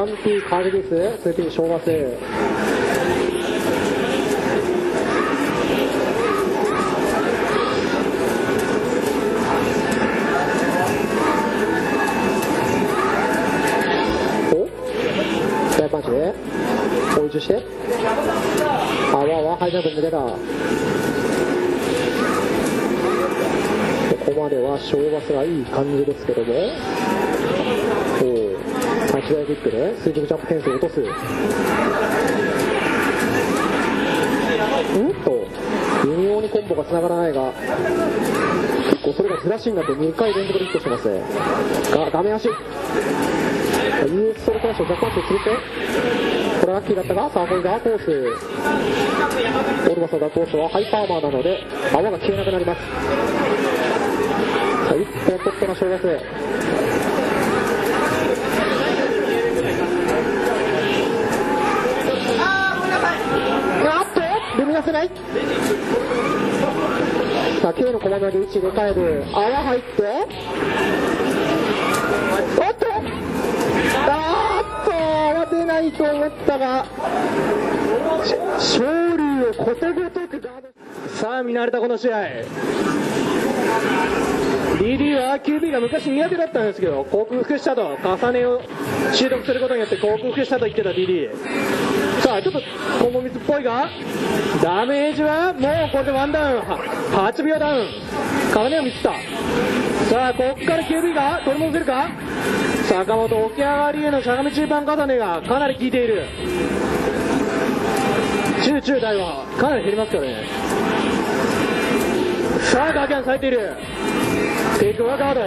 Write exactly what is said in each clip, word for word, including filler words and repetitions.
ワンピーカーディス、ツーピー小ガス。お大パンチで追い打ちして、あわわハイジャンプに抜けた。ここまでは小ガスがいい感じですけども、お立ち台キックで垂直ジャンプフェンスを落とす。んと微妙にコンボがつながらないが、結構それがずらしになってにかい連続でヒットしてますね。がダメ足 ユーエス ソロクラッシュを若干するって、これはラッキーだったが、さあこれダークホース、オルバスのダークホースはハイパーマーなので泡が消えなくなります。さあ一本取ったの小学生、あっとルミナせない。さあ K のコマンドで位置入れ替える、泡入って、おっとあーっと泡出ないと思ったが、勝利をことごとくガード。さあ見慣れたこの試合、 ディーディー は キュービー が昔苦手だったんですけど克服したと、重ねを習得することによって克服したと言ってた ディーディー。 さあちょっとコンボミスっぽいが、ダメージはもうこれでワンダウン、はちびょうダウン、金を見つった。さあここから キュービー が取り戻せるか。坂本起き上がりへのしゃがみ中盤重ねがかなり効いている。中中大はかなり減りますからね。さあガキャン咲いている。テイクワーカード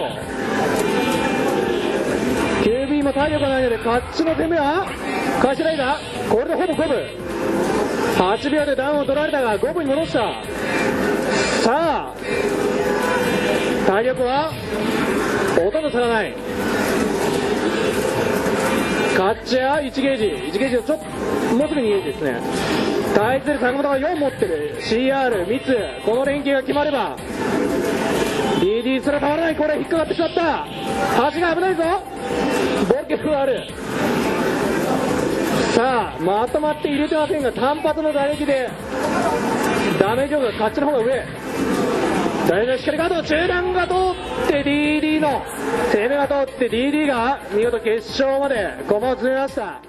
キュービー も体力がないので、カッチの攻めは返しライダー、これでほぼごぶ、はちびょうでダウンを取られたがごぶに戻した。さあ体力はほとんど差がない。カッチはいちゲージ、いちゲージをちょっともうすぐにゲージですね。対する坂本がよん持ってる。 シーアール ミツ、この連携が決まれば ディーディー すら変わらない。これ引っかかってしまった。橋が危ないぞ。ボールケープがある。さあまとまって入れてませんが、単発の打撃でダメージオフがカッチの方が上。大事なしっかりガード、中段が通って ディーディー の攻めが通って ディーディー が見事決勝まで駒を詰めました。